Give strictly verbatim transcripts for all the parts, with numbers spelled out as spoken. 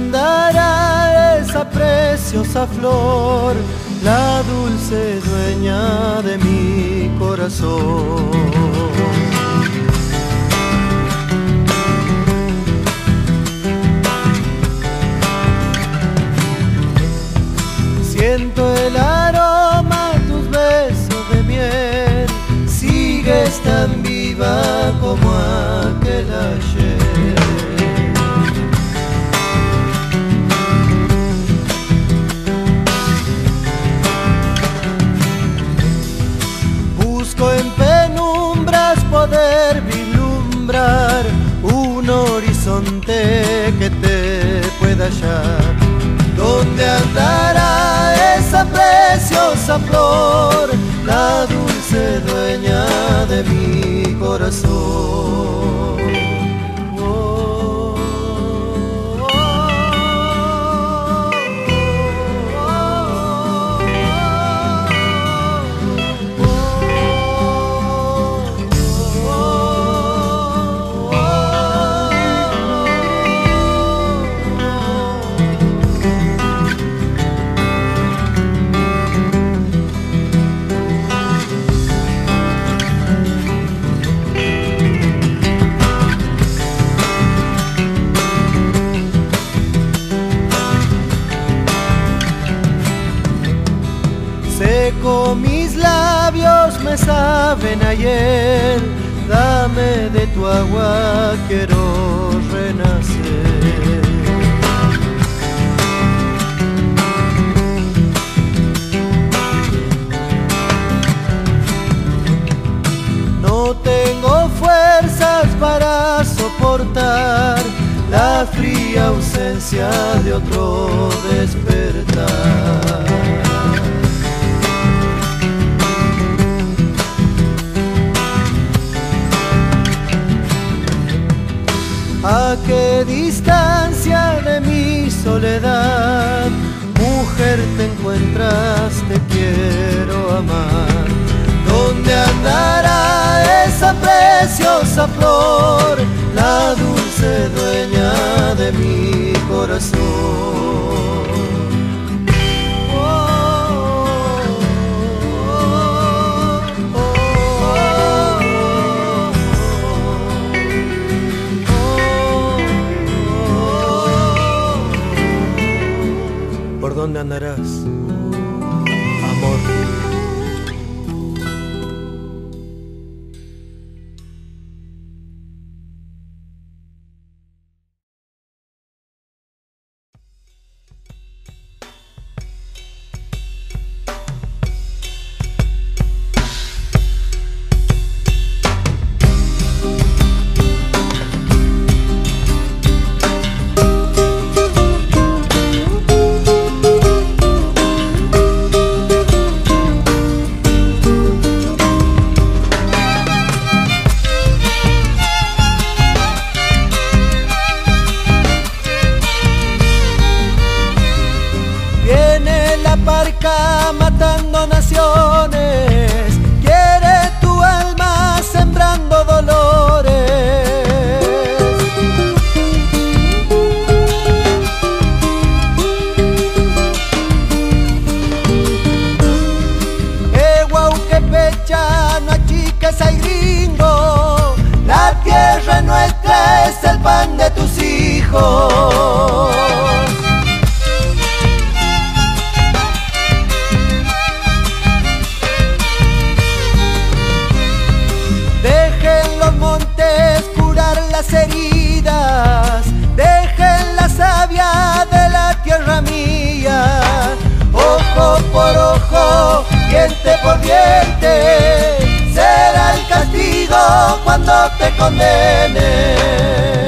andará esa preciosa flor, la dulce dueña de mi corazón? Siento el aroma, tus besos de miel, sigues tan viva como aquel ayer. Busco en penumbras poder vislumbrar un horizonte que te pueda hallar. ¿Dónde andará esa preciosa flor, la dulce dueña de mi corazón? Seco mis labios me saben ayer, dame de tu agua, quiero renacer. No tengo fuerzas para soportar la fría ausencia de otro despertar. ¿A qué distancia de mi soledad, mujer, te encuentras? Te quiero amar. ¿Dónde andará esa preciosa flor, la dulce dueña de mi corazón? ¿Por dónde andarás, amor? Matando naciones, quiere tu alma sembrando dolores. Ehuauquepecha, no achiques al gringo, la tierra nuestra es el pan de tus hijos. Las heridas, dejen la savia de la tierra mía. Ojo por ojo, diente por diente, será el castigo cuando te condenen.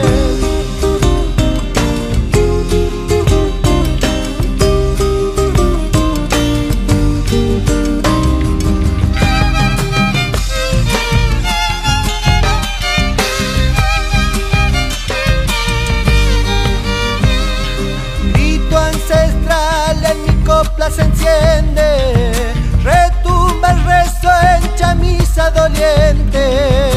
Se enciende, retumba el rezo en chamisa doliente.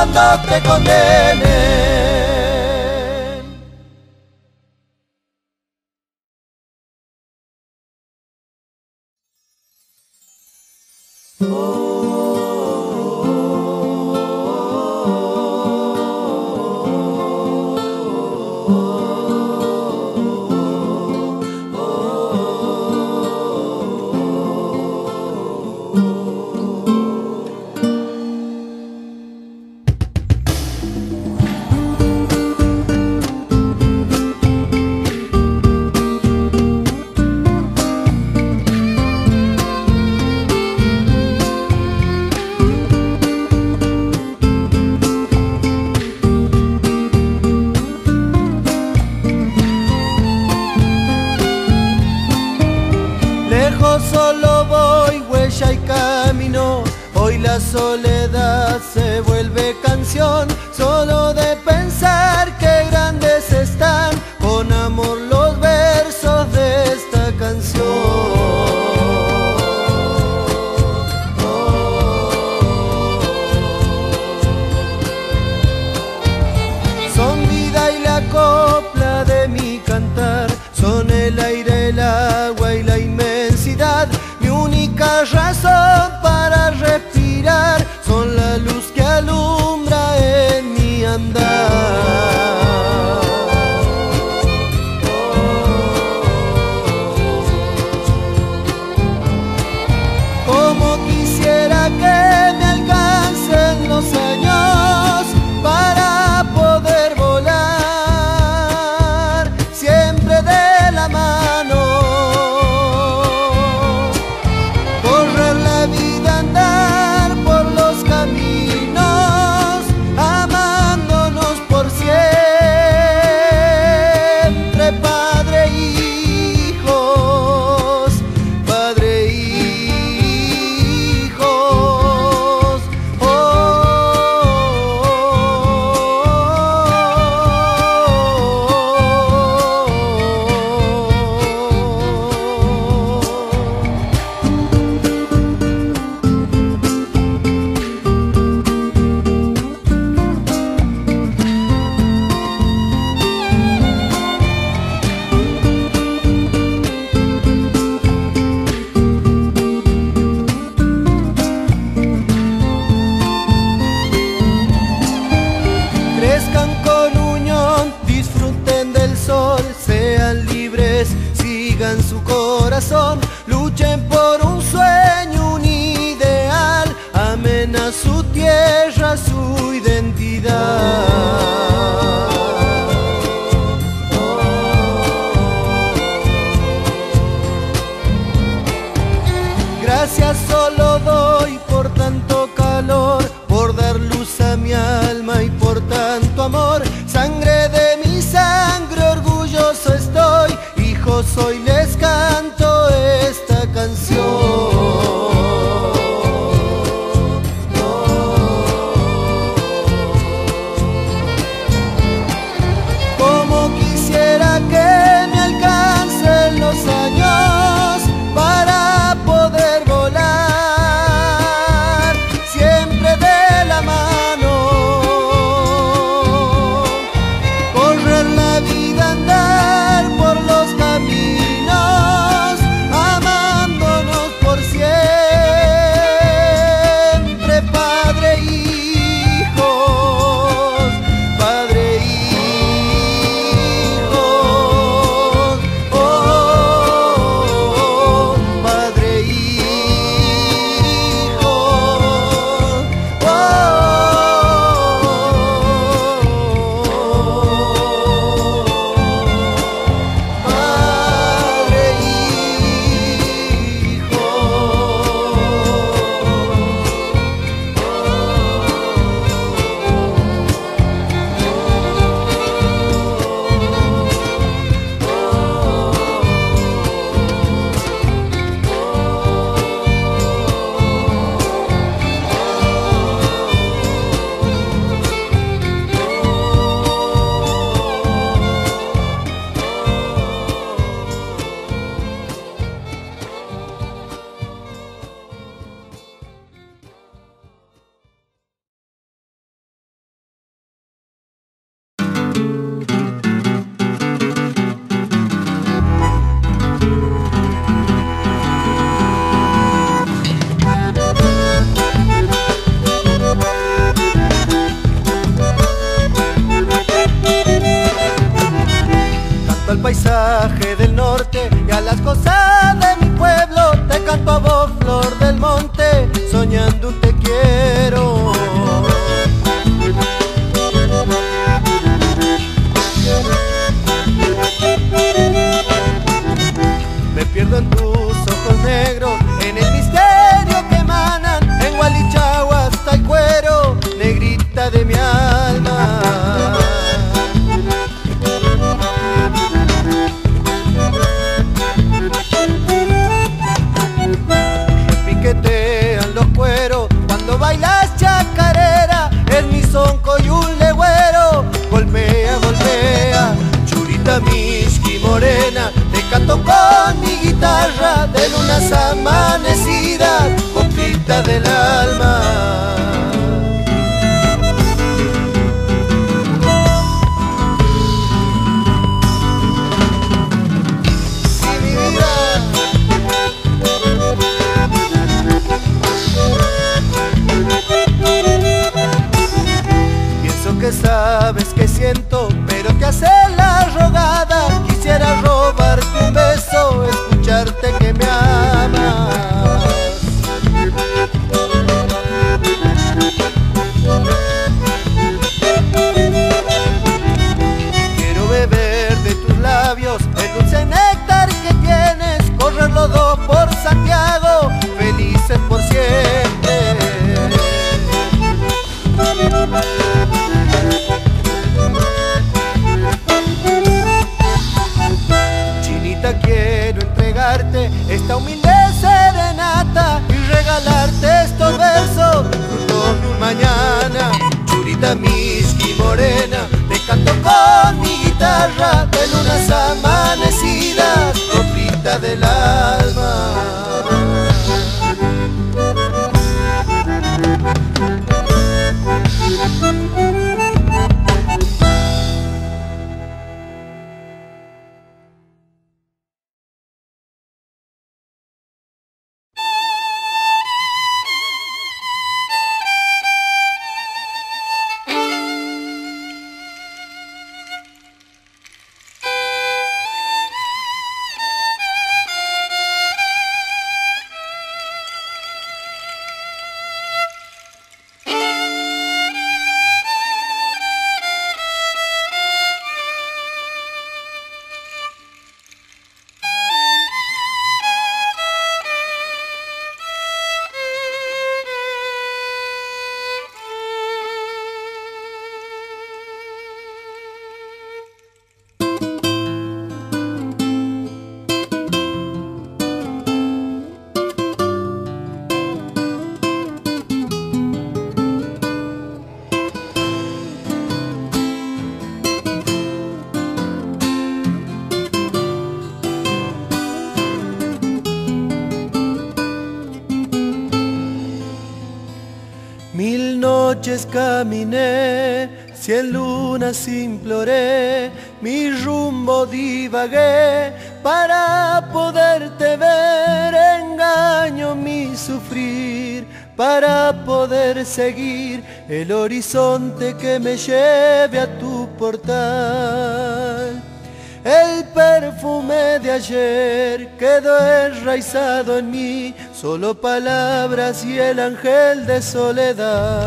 cuando te condenen. Lejos solo voy, huella y camino. Hoy la soledad se vuelve canción. Solo de pensar que grandes están con amor los versos de esta canción. Son vida y la copla de mi cantar. Son el aire, el agua y la inmensidad. Mi única razón para respirar. Son la luz que alumbra en mi andar. Como quisiera que me alcancen los años para poder volar siempre de la mano, correr la vida, andar por los caminos, amándonos por siempre, padre e hijos, padre e hijos. Oh, crezcan con unión, disfruten del sol, sean libres, sigan su corazón, luchen por un sueño, un ideal, amen a su tierra, su identidad. Gracias solo doy por tanto calor, por dar luz a mi alma y por tanto amor. Sangre de mi sangre, orgulloso estoy, hijo soy, les canto esta canción. Como quisiera que me alcancen los años para poder volar paisaje del norte y a las cosas de mi pueblo. Te canto a vos, flor del monte, soñando un te quiero. Me pierdo en tus ojos negros, en el misterio que emanan, en Gualichagua hasta el cuero, negrita de mi alma. Repiquetean los cueros cuando bailas chacarera, es mi sonco y un legüero, golpea, golpea. Churita, misqui, morena, te canto con mi guitarra de lunas amanecidas, coplita del alma. Sí, mi vida. Pienso que sabes que siento, pero te hace la rogada. Quisiera robarte un beso, escucharte que me amas. Quiero beber de tus labios el dulce néctar que tienes, correr los dos por Santiago, felices por siempre. Chinita, quiero entregarte esta humilde serenata y regalarte estos versos, frutos de un mañana. Churita, misqui, morena, te canto con mi guitarra de lunas amanecidas, coplita del alma. Mil noches caminé, cien lunas imploré, mi rumbo divagué para poderte ver, engaño mi sufrir para poder seguir el horizonte que me lleve a tu portal. El perfume de ayer quedó enraizado en mí, solo palabras y el ángel de soledad.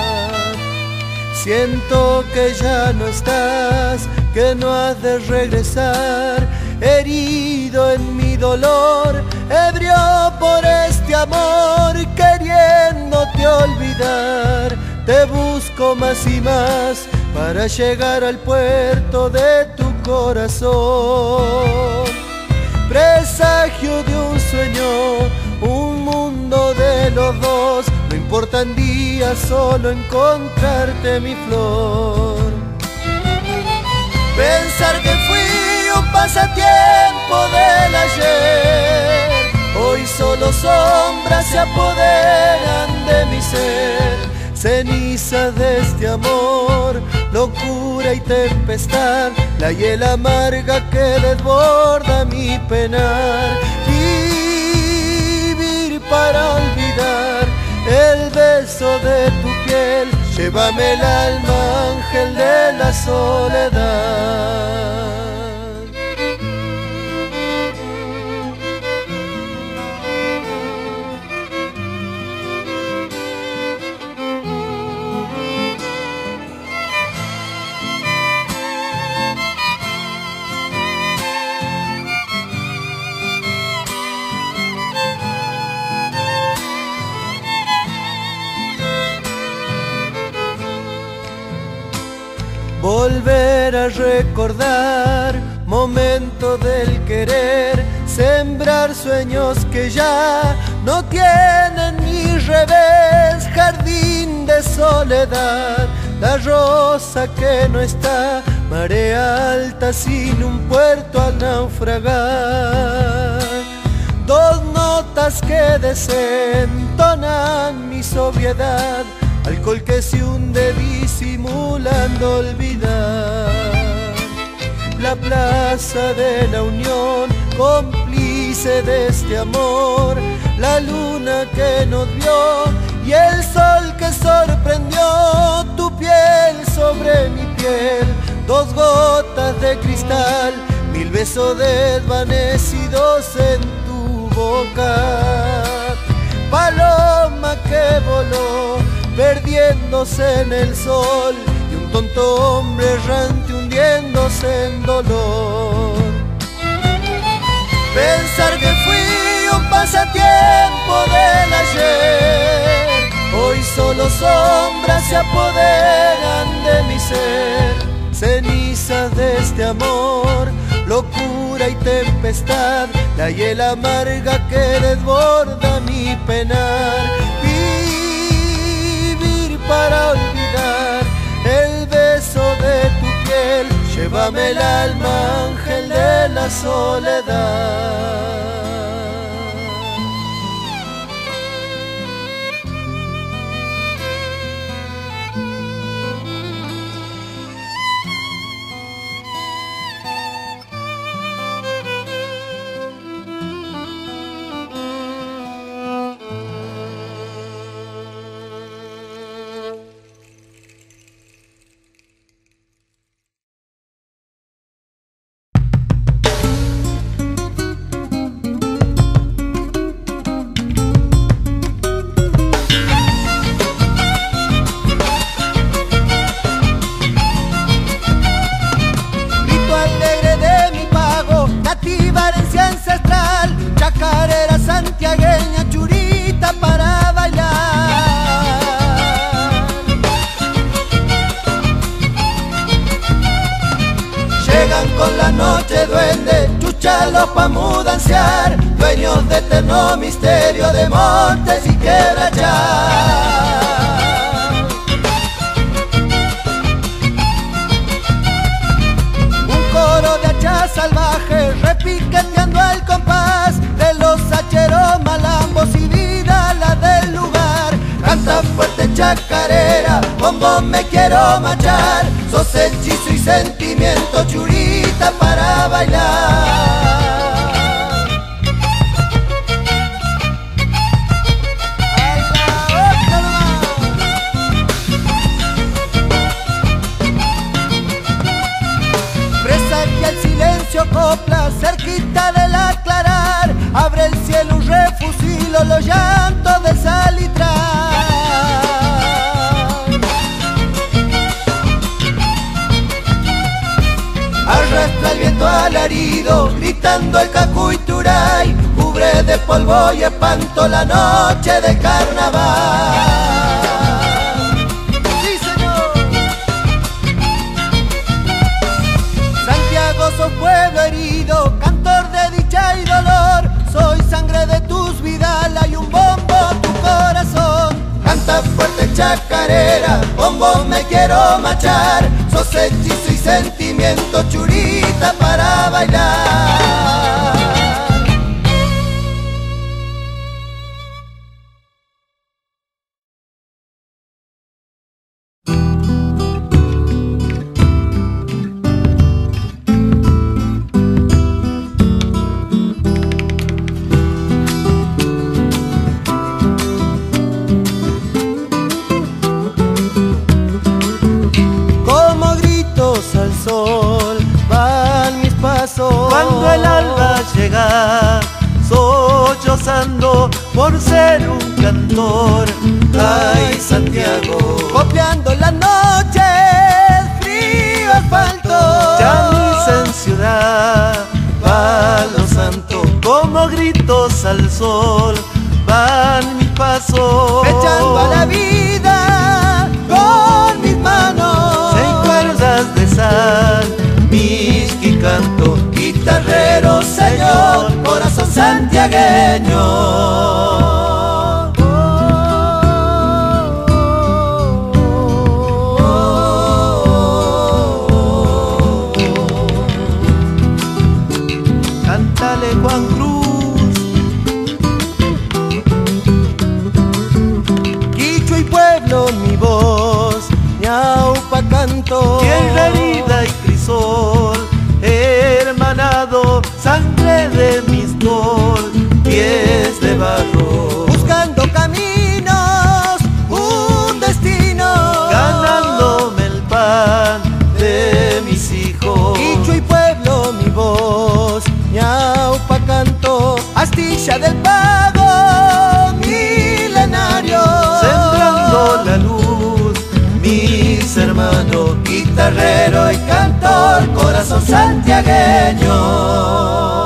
Siento que ya no estás, que no has de regresar, herido en mi dolor, ebrio por este amor, queriéndote olvidar. Te busco más y más para llegar al puerto de tu corazón. Presagio de un sueño, un mundo de los dos, no importan días, solo encontrarte mi flor. Pensar que fui un pasatiempo del ayer, hoy solo sombras se apoderan de mi ser. Ceniza de este amor, locura y tempestad, la hiel amarga que desborda mi penar. Vivir para olvidar el beso de tu piel, llévame el alma, ángel de la soledad. volver a recordar momentos del querer, sembrar sueños que ya no tienen ni revés, jardín de soledad, la rosa que no está, marea alta sin un puerto al naufragar. Dos notas que desentonan mi sobriedad, alcohol que se hunde disimulando olvidar. La plaza de la Unión, cómplice de este amor, la luna que nos vio y el sol que sorprendió tu piel sobre mi piel. Dos gotas de cristal, mil besos desvanecidos en tu boca. Paloma que voló, perdiéndose en el sol, y un tonto hombre errante hundiéndose en dolor. Pensar que fui un pasatiempo del ayer, hoy solo sombras se apoderan de mi ser. Cenizas de este amor, locura y tempestad, la hiel amarga que desborda mi penar. Vivir para olvidar el beso de tu piel, llévame el alma, ángel de la soledad. Chacarera santiagueña, churita para bailar. Llegan con la noche duende, chuchalos pa' mudanciar, dueños de eterno misterio de montes y quebrachar. Un coro de hachas salvajes repiqueteando al compás de los hacheros malambos y vida la del lugar. Canta fuerte chacarera, bombo me quiero machar, sos hechizo y sentimiento, churita para bailar. Presagia el silencio copla cerquita del aclarar, abre el cielo un refusilo, los llantos del salitrar. Arrastra el viento alarido, gritando el cacuituray, cubre de polvo y espanto la noche de carnaval. ¡Sí, señor! Santiago, sos pueblo herido, cantor de dicha y dolor, soy sangre de tus vidas, hay un bombo tu corazón. Canta fuerte chacarera, bombo me quiero machar, sos hechizo y sentimiento, churita para bailar. Cuando el alba llega, sollozando por ser un cantor. Ay, Santiago, copiando la noche, frío asfalto. ya misa en ciudad, palo santo, como gritos al sol, van mis pasos, echando a la vida con mis manos. en cuerdas de santiagueño. Cántale, Juan Cruz. Quichua y pueblo, mi voz, ñaupa canto. Tierra herida y crisol, hermanado, sangre de mistol, pies de barro. Buscando caminos, un destino, ganándome el pan de mis hijos. Quichua y pueblo, mi voz, ñaupa canto. Astilla del Pago, milenario, sembrando la luz, mis hermanos, guitarrero y cantor, corazón santiagueño.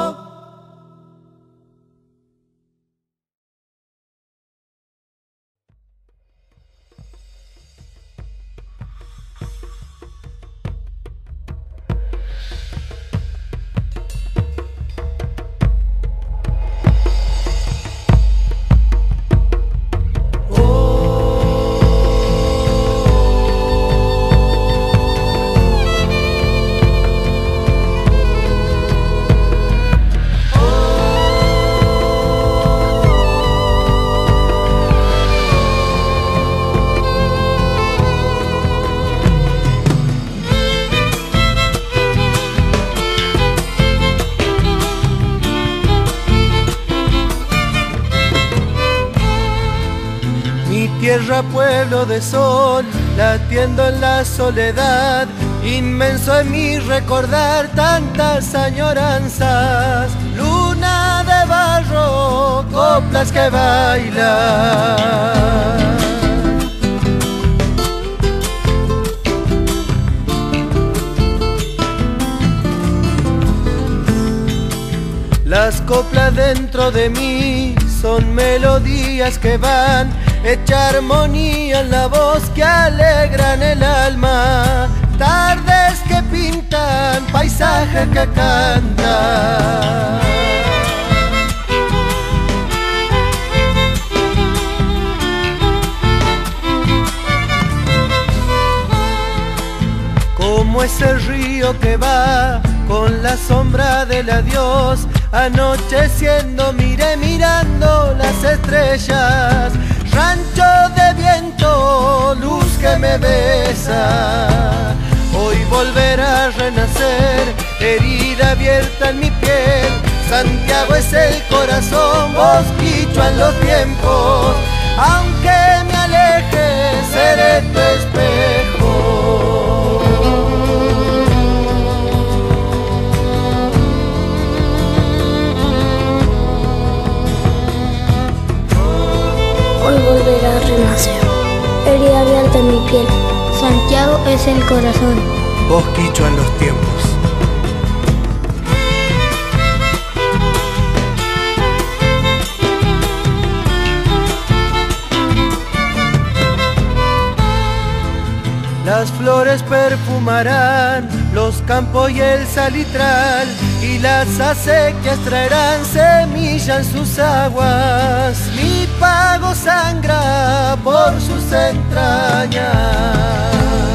Tierra, pueblo de sol, latiendo en la soledad, inmenso en mí recordar tantas añoranzas. Luna de barro, coplas que bailan. Las coplas dentro de mí son melodías que van hecha armonía en la voz que alegran el alma. Tardes que pintan, paisajes que cantan. Como ese río que va con la sombra del adiós, anocheciendo miré mirando las estrellas. Rancho de viento, luz que me besa, hoy volverá a renacer, herida abierta en mi piel. Santiago es el corazón, voz quichua en los tiempos, aunque me aleje, seré tu espejo. Hoy volverá a renacer, herida abierta en mi piel. Santiago es el corazón, voz quichua en los tiempos. Las flores perfumarán los campos y el salitral, y las acequias traerán semilla en sus aguas. Mi pago sangra por sus entrañas.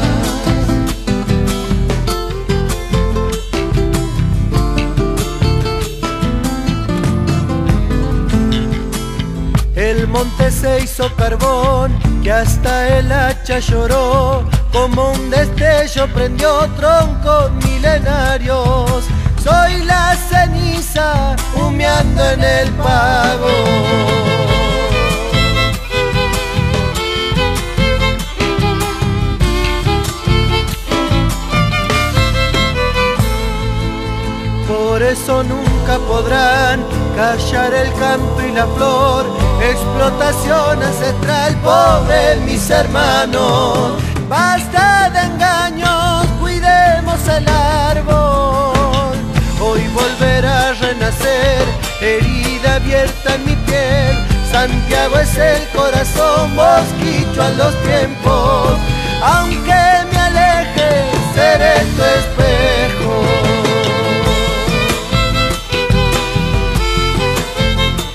El monte se hizo carbón, que hasta el hacha lloró. Como un destello prendió troncos milenarios. Soy la ceniza humeando en el pago. Por eso nunca podrán callar el canto y la flor. Explotación ancestral, pobres mis hermanos. Basta de engaños, cuidemos el árbol. Hoy volverá a renacer, herida abierta en mi piel. Santiago es el corazón, voz quichua en los tiempos. Aunque me aleje, seré tu espejo.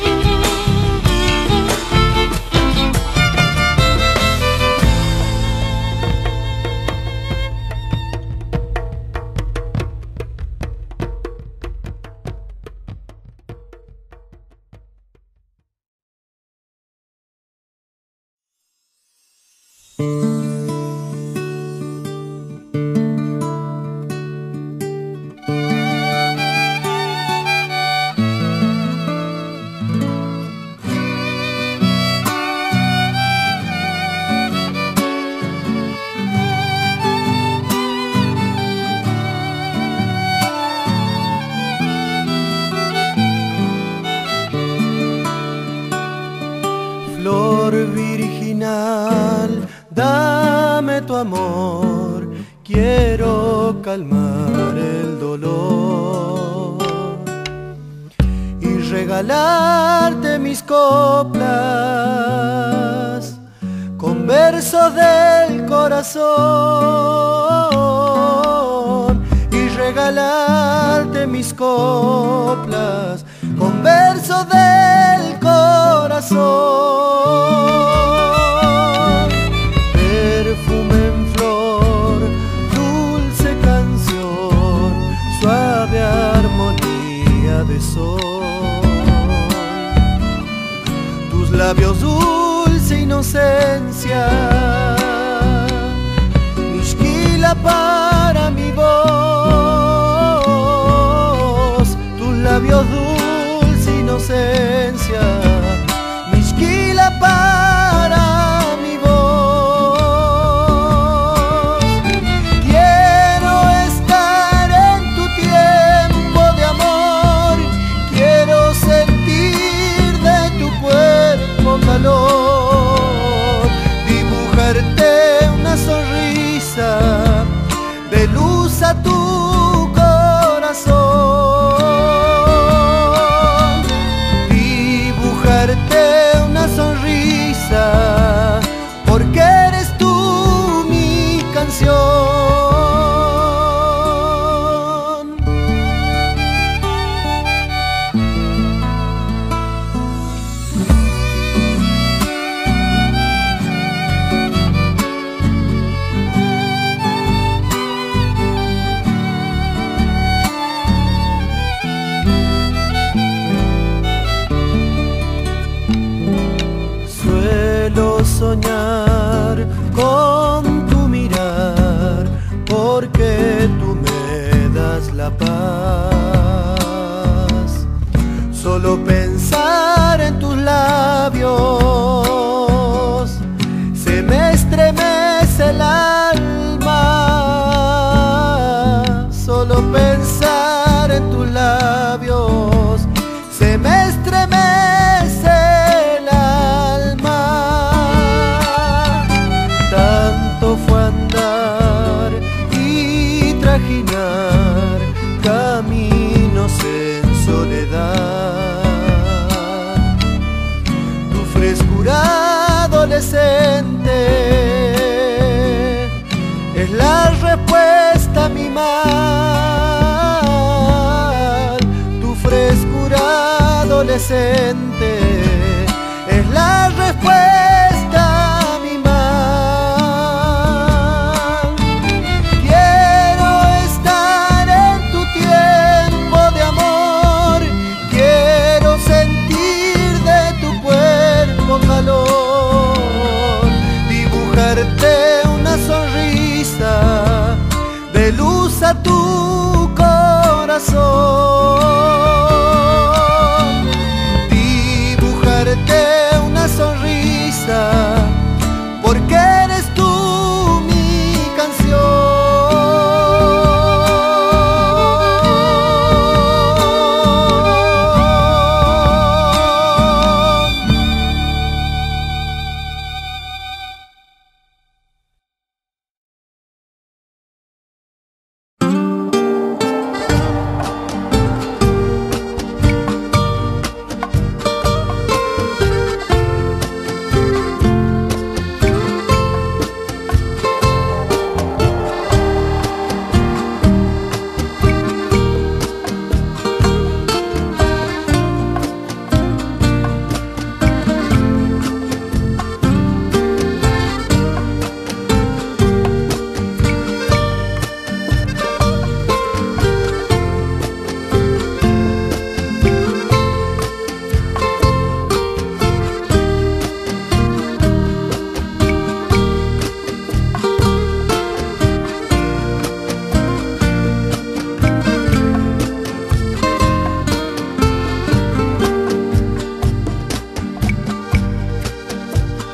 Virginal, dame tu amor, quiero calmar el dolor y regalarte mis coplas con versos del corazón y regalarte mis coplas con versos del corazón. Perfume en flor, dulce canción, suave armonía de sol. Tus labios dulce inocencia, mishkila para mi voz. Tus labios dulce inocencia, mishkila para mi voz. Quiero estar en tu tiempo de amor, quiero sentir de tu cuerpo calor, dibujarte una sonrisa de luz a tu corazón, dibujarte una sonrisa, porque eres tú mi canción. Soñar con tu mirar, porque tú me das la paz. Solo pensar en tus labios se me estremece el alma. Solo pensar en tus labios se me estremece el alma. Fue andar y trajinar caminos en soledad. Tu frescura adolescente es la respuesta a mi mal. Tu frescura adolescente es la respuesta a mi mal. Dibujarte una sonrisa de luz a tu corazón, dibujarte una sonrisa, porque eres tú mi canción.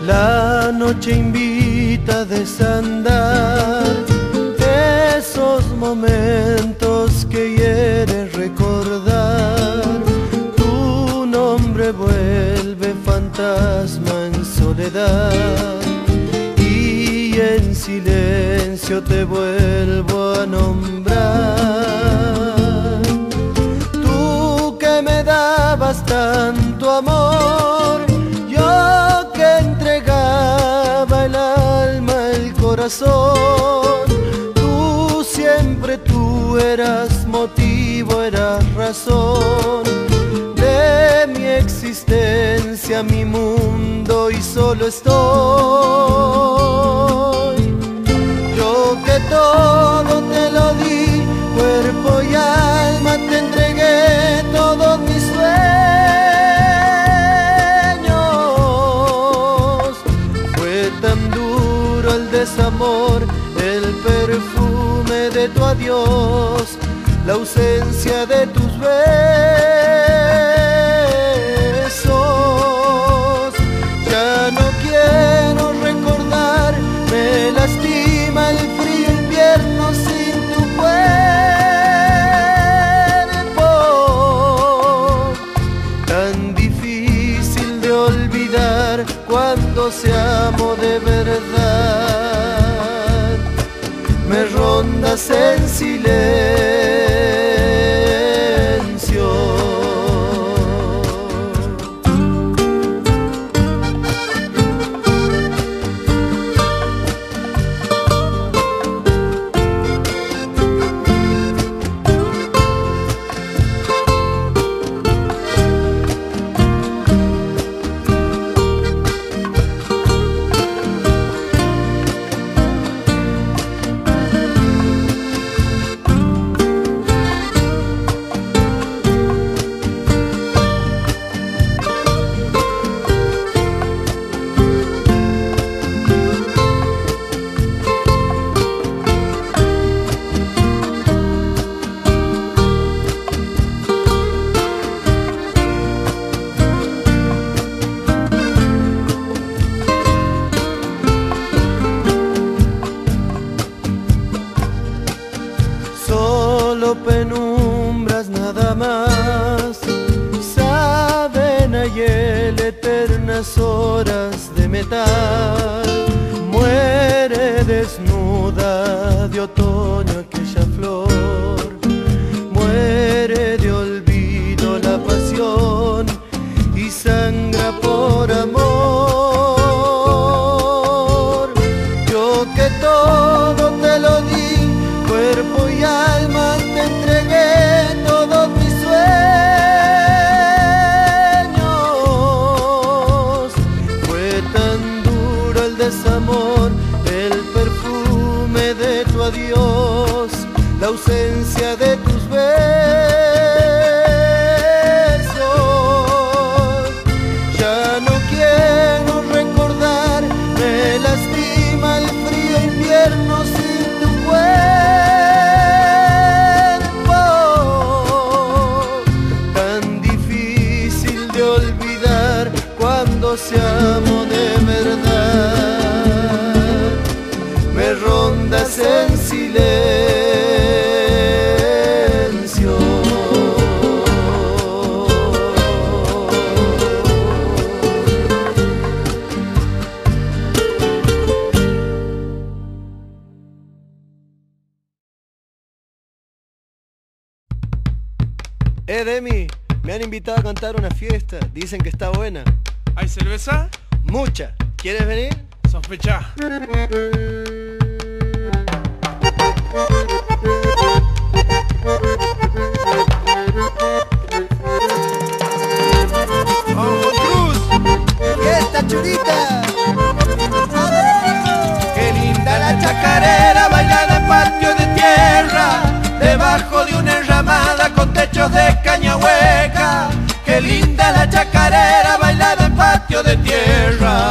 La noche invita a desandar esos momentos que hieres recordar. Tu nombre vuelve fantasma en soledad y en silencio te vuelvo a nombrar. Tú que me dabas tanto amor, yo que entregaba el alma, el corazón. Tú siempre, tú eras motivo, eras razón de mi existencia, mi mundo, y solo estoy. Yo que todo te lo di, cuerpo y alma, te entregué todos mis sueños. Fue tan duro el desamor, el perfume de tu adiós, la ausencia de tus besos. Ya no quiero recordar, me lastima el frío invierno sin tu cuerpo. Tan difícil de olvidar cuando se amo de verdad. Me rondas en silencio. Penumbras nada más, saben ayer eternas horas de metal. Muere desnuda de otoño aquella flor, muere de olvido la pasión y sangra por amor. Yo que todo te lo di, cuerpo y alma, te entregué todos mis sueños. Fue tan duro el desamor, el perfume de tu adiós, la ausencia de tus besos. Ya no quiero recordar, me lastima el frío invierno sin tu cuerpo. Tan difícil de olvidar cuando se amo de verdad. Me rondas en silencio. Eh, Demi, me han invitado a cantar una fiesta. Dicen que está buena. ¿Hay cerveza? Mucha. ¿Quieres venir? Sospecha. ¡Vamos, Cruz! ¡Esta churita! Qué linda la chacarera bailada en patio de tierra, debajo de una enramada con techos de caña hueca. Qué linda la chacarera bailada en patio de tierra.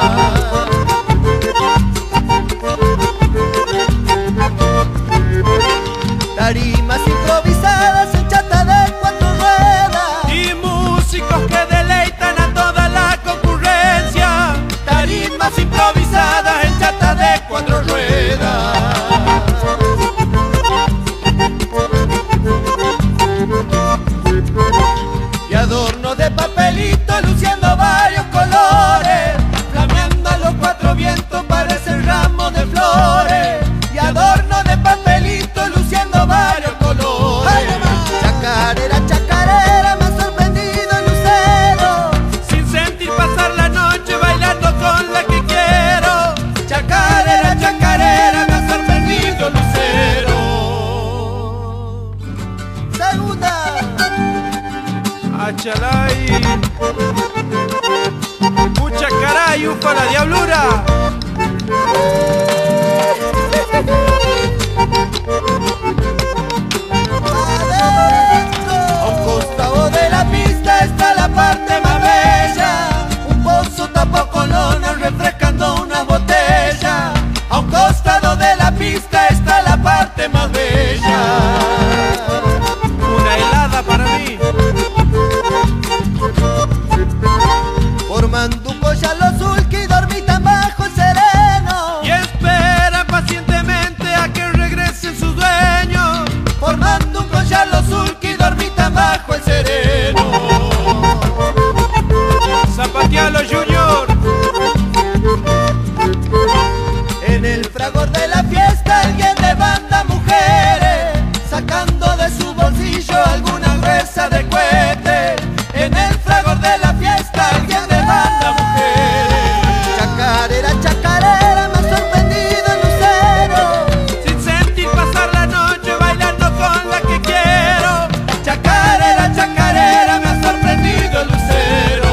Tarimas improvisadas en chata de cuatro ruedas Y músicos que deleitan a toda la concurrencia. Tarimas cuatro ruedas. Y adorno de papelito luciendo varios colores, flameando a los cuatro vientos parecen ramos de flores. Y adorno de papelito luciendo varios colores. Chacarera, chacarera, me ha sorprendido el lucero, Sin sentir pasar la noche bailando con la que quiero. Chacarera, chacarera, me ha sorprendido el lucero. segunda. Achalay. Mucha caray, ufa la diablura. A un costado de la pista está la parte más bella, un pozo tapado con lona refrescando una botella. A un costado de la pista está la parte más bella. Una helada para mí. Por Manduco ya los sulky dormitan bajo el sereno, Y espera pacientemente a que regresen sus dueños, formando un collar los sulky dormitan bajo el sereno. Zapatealo Junior. En el fragor de la fiesta alguien levanta mujeres, sacando de su bolsillo alguna gruesa de cohete. En el fragor de la fiesta alguien levanta mujeres. chacarera, chacarera, me ha sorprendido el lucero, Sin sentir pasar la noche bailando con la que quiero. Chacarera, chacarera, me ha sorprendido el lucero.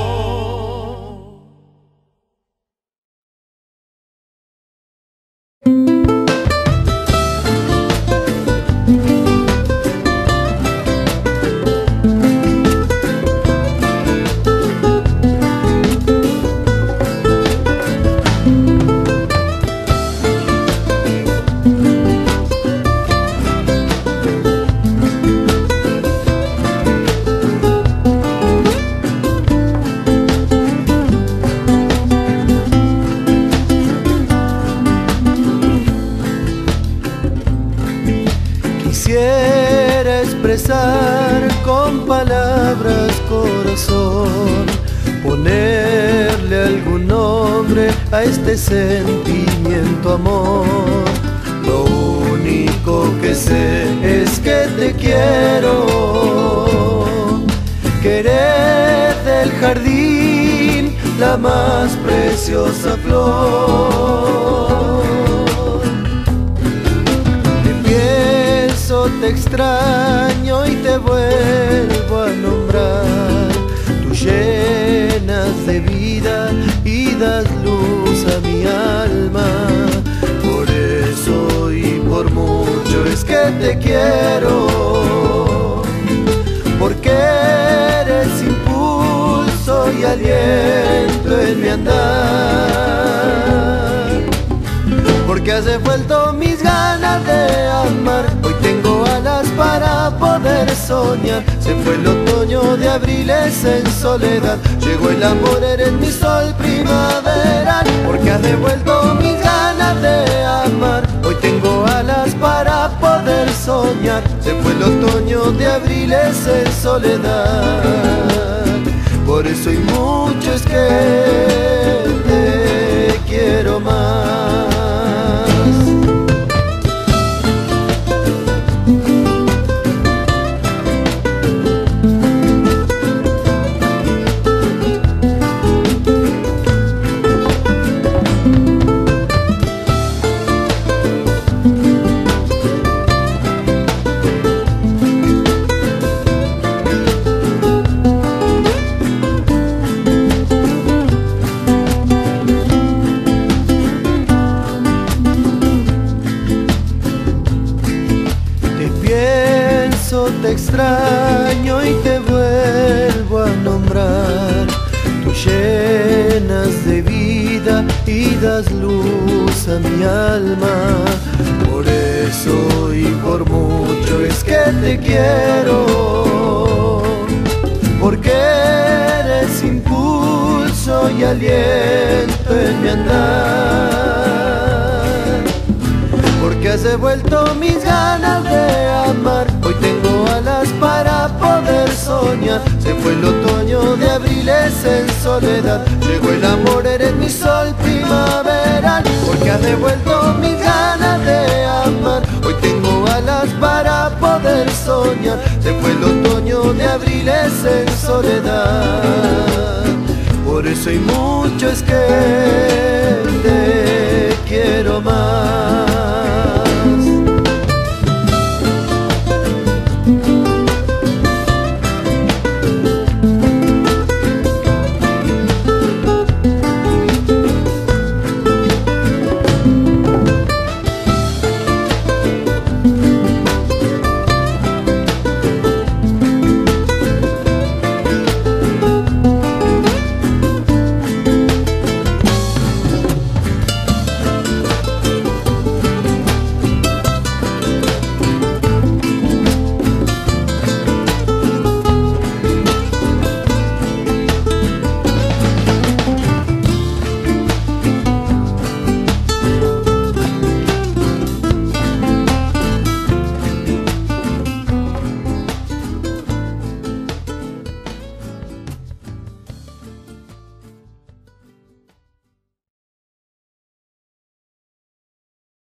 quisiera expresar con palabras corazón, ponerle algún nombre a este sentimiento amor. Lo único que sé es que te quiero, querer del jardín la más preciosa flor. Te pienso, te extraño y te vuelvo a nombrar. Tú llenas de vida y das luz a mi alma. Por eso y por mucho es que te quiero, porque eres impulso y aliento en mi andar, porque has devuelto mis ganas de amar. Hoy tengo alas para poder soñar. Se fue el otoño de abriles en soledad, llegó el amor, eres mi sol primaveral, porque has devuelto mis ganas de amar. Hoy tengo alas para poder soñar. Se fue el otoño de abriles en soledad, por eso y mucho es que te quiero más. Te extraño y te vuelvo a nombrar. Tú llenas de vida y das luz a mi alma. Por eso y por mucho es que te quiero, porque eres impulso y aliento en mi andar, devuelto mis ganas de amar. Hoy tengo alas para poder soñar. Se fue el otoño de abriles en soledad. Llegó el amor, eres mi sol primaveral. Porque has devuelto mis ganas de amar. Hoy tengo alas para poder soñar. Se fue el otoño de abriles en soledad. Por eso hay muchos que te quiero más.